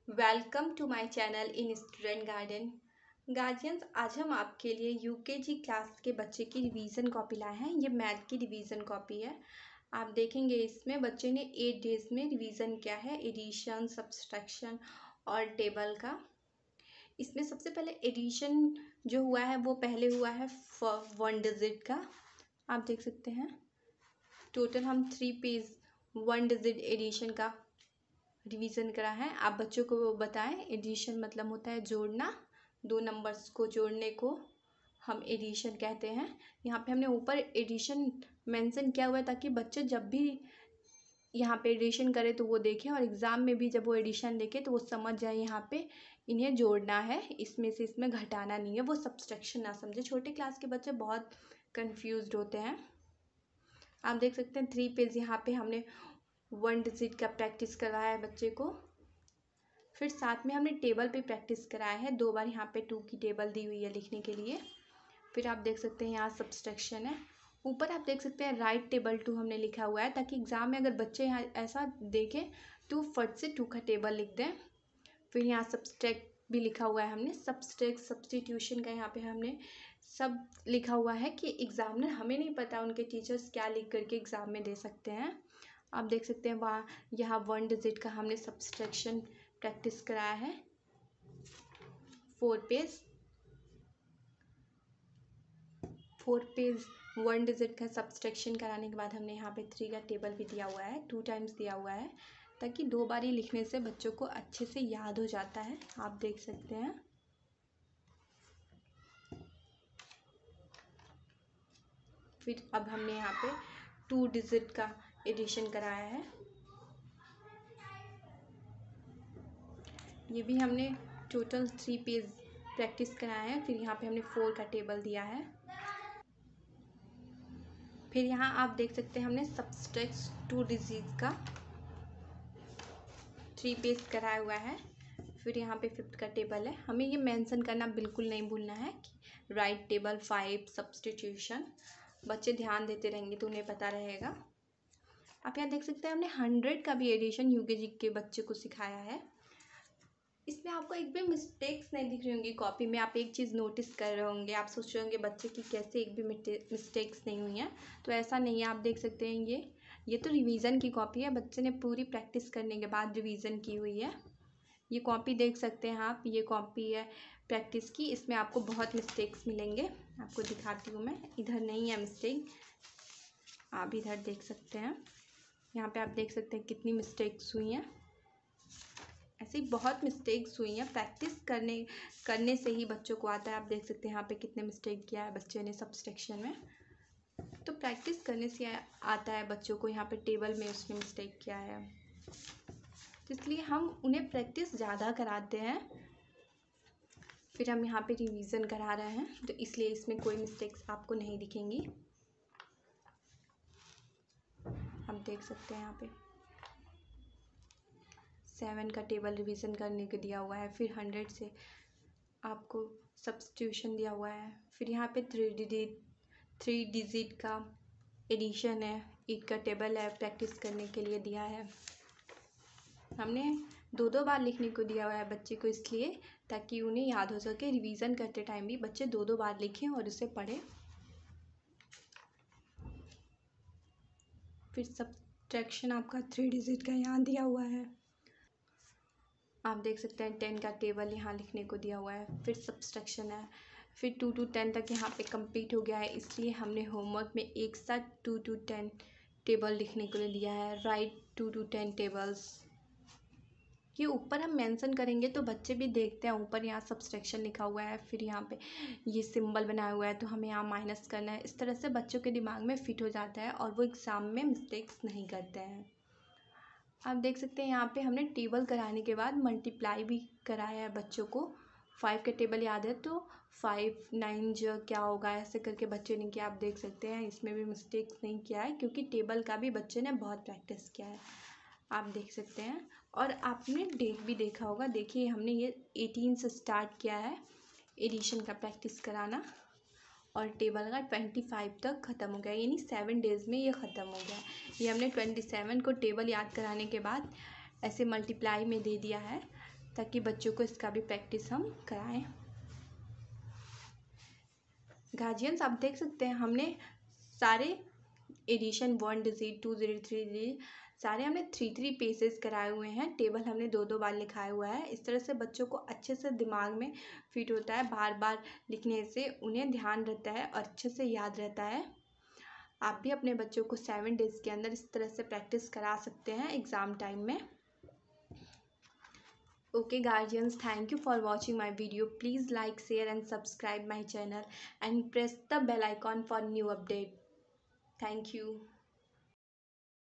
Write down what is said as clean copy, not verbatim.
Welcome to my channel in student garden. Guardians, आज हम आपके लिए यूकेजी क्लास के बच्चे की रिवीजन कॉपी लाए हैं। ये मैथ की रिवीजन कॉपी है। आप देखेंगे इसमें बच्चे ने 8 डेज में रिवीजन किया है एडिशन, सब्सट्रैक्शन और टेबल का। इसमें सबसे पहले एडिशन जो हुआ है वो पहले हुआ है 1 डिजिट का। आप देख सकते हैं टोटल हम 3 पेज 1 डिजिट एडिशन का रिवीजन करा है। आप बच्चों को बताएं, एडिशन मतलब होता है जोड़ना। 2 नंबर्स को जोड़ने को हम एडिशन कहते हैं। यहाँ पे हमने ऊपर एडिशन मेंशन किया हुआ है ताकि बच्चे जब भी यहाँ पे एडिशन करे तो वो देखें और एग्ज़ाम में भी जब वो एडिशन देखे तो वो समझ जाए यहाँ पे इन्हें जोड़ना है, इसमें से इसमें घटाना नहीं है। वो सब्सट्रैक्शन ना समझे। छोटे क्लास के बच्चे बहुत कन्फ्यूज्ड होते हैं। आप देख सकते हैं 3 पेज यहाँ पे हमने 1 डिजिट का प्रैक्टिस करवाया है बच्चे को। फिर साथ में हमने टेबल पे प्रैक्टिस कराया है। 2 बार यहाँ पे 2 की टेबल दी हुई है लिखने के लिए। फिर आप देख सकते हैं यहाँ सब्सट्रैक्शन है। ऊपर आप देख सकते हैं राइट टेबल 2 हमने लिखा हुआ है ताकि एग्ज़ाम में अगर बच्चे यहाँ ऐसा देखें तो फट से 2 का टेबल लिख दें। फिर यहाँ सब्सट्रैक्ट भी लिखा हुआ है हमने। सब्सट्रैक्ट सब्स्टिट्यूशन का यहाँ पे हमने सब लिखा हुआ है कि एग्ज़ामिनर, हमें नहीं पता उनके टीचर्स क्या लिख करके एग्ज़ाम में दे सकते हैं। आप देख सकते हैं वहाँ यहाँ 1 डिजिट का हमने सब्सट्रैक्शन प्रैक्टिस कराया है 4 पेज 1 डिजिट का सब्सट्रैक्शन कराने के बाद हमने यहाँ पे 3 का टेबल भी दिया हुआ है, 2 टाइम्स दिया हुआ है ताकि 2 बार ही लिखने से बच्चों को अच्छे से याद हो जाता है। आप देख सकते हैं फिर अब हमने यहाँ पे 2 डिजिट का एडिशन कराया है। ये भी हमने टोटल 3 पेज प्रैक्टिस कराया है। फिर यहाँ पे हमने 4 का टेबल दिया है। फिर यहाँ आप देख सकते हैं हमने सब्सट्रैक्ट 2 डिजिट का 3 पेज कराया हुआ है। फिर यहाँ पे 5 का टेबल है। हमें ये मेंशन करना बिल्कुल नहीं भूलना है कि राइट टेबल 5 सब्स्टिट्यूशन। बच्चे ध्यान देते रहेंगे तो उन्हें पता रहेगा। आप यहाँ देख सकते हैं हमने 100 का भी एडिशन यूकेजी के बच्चे को सिखाया है। इसमें आपको एक भी मिस्टेक्स नहीं दिख रही होंगी कॉपी में। आप एक चीज़ नोटिस कर रहे होंगे, आप सोच रहे होंगे बच्चे की कैसे एक भी मिस्टेक्स नहीं हुई हैं, तो ऐसा नहीं है। आप देख सकते हैं ये तो रिवीजन की कॉपी है। बच्चे ने पूरी प्रैक्टिस करने के बाद रिवीजन की हुई है। ये कॉपी देख सकते हैं आप, ये कॉपी है प्रैक्टिस की। इसमें आपको बहुत मिस्टेक्स मिलेंगे। आपको दिखाती हूँ मैं। इधर नहीं है मिस्टेक, आप इधर देख सकते हैं। यहाँ पे आप देख सकते हैं कितनी मिस्टेक्स हुई हैं। ऐसे ही बहुत मिस्टेक्स हुई हैं। प्रैक्टिस करने से ही बच्चों को आता है। आप देख सकते हैं यहाँ पे कितने मिस्टेक किया है बच्चे ने सब्सट्रैक्शन में। तो प्रैक्टिस करने से आता है बच्चों को। यहाँ पे टेबल में उसने मिस्टेक किया है, तो इसलिए हम उन्हें प्रैक्टिस ज़्यादा कराते हैं। फिर हम यहाँ पे रिवीजन करा रहे हैं, तो इसलिए इसमें कोई मिस्टेक्स आपको नहीं दिखेंगी। आप देख सकते हैं यहाँ पे 7 का टेबल रिवीजन करने को दिया हुआ है। फिर 100 से आपको सब्स्टिट्यूशन दिया हुआ है। फिर यहाँ पे 3 डिजिट का एडिशन है, 8 का टेबल है, प्रैक्टिस करने के लिए दिया है। हमने 2 बार लिखने को दिया हुआ है बच्चे को, इसलिए ताकि उन्हें याद हो सके। रिवीजन करते टाइम भी बच्चे 2 बार लिखें और उसे पढ़ें। फिर सब्ट्रैक्शन आपका 3 डिजिट का यहाँ दिया हुआ है। आप देख सकते हैं 10 का टेबल यहाँ लिखने को दिया हुआ है। फिर सब्सट्रैक्शन है। फिर 2 to 10 तक यहाँ पे कंप्लीट हो गया है, इसलिए हमने होमवर्क में एक साथ 2 to 10 टेबल लिखने को दिया है। Write 2 to 10 tables. ये ऊपर हम मेंशन करेंगे तो बच्चे भी देखते हैं। ऊपर यहाँ सब्सट्रैक्शन लिखा हुआ है, फिर यहाँ पे ये सिंबल बनाया हुआ है तो हमें यहाँ माइनस करना है। इस तरह से बच्चों के दिमाग में फिट हो जाता है और वो एग्ज़ाम में मिस्टेक्स नहीं करते हैं। आप देख सकते हैं यहाँ पे हमने टेबल कराने के बाद मल्टीप्लाई भी कराया है बच्चों को। 5 का टेबल याद है तो 5 9 जो क्या होगा ऐसे करके बच्चे ने किया। आप देख सकते हैं इसमें भी मिस्टेक्स नहीं किया है क्योंकि टेबल का भी बच्चे ने बहुत प्रैक्टिस किया है। आप देख सकते हैं और आपने डेट भी देखा होगा। देखिए हमने ये 18 से स्टार्ट किया है एडिशन का प्रैक्टिस कराना और टेबल का 25 तक ख़त्म हो गया, यानी 7 डेज़ में ये ख़त्म हो गया। ये हमने 27 को टेबल याद कराने के बाद ऐसे मल्टीप्लाई में दे दिया है ताकि बच्चों को इसका भी प्रैक्टिस हम कराएं। गार्जियंस आप देख सकते हैं हमने सारे एडिशन 1 डिजिट 2 डिजिट 3 डिजिट सारे हमने 3 पेजेस कराए हुए हैं। टेबल हमने 2 बार लिखाया हुआ है। इस तरह से बच्चों को अच्छे से दिमाग में फिट होता है। बार बार लिखने से उन्हें ध्यान रहता है और अच्छे से याद रहता है। आप भी अपने बच्चों को 7 डेज के अंदर इस तरह से प्रैक्टिस करा सकते हैं एग्ज़ाम टाइम में। Okay guardians, thank you for watching my video. Please like, share and subscribe my channel and press the bell icon for new update. Thank you.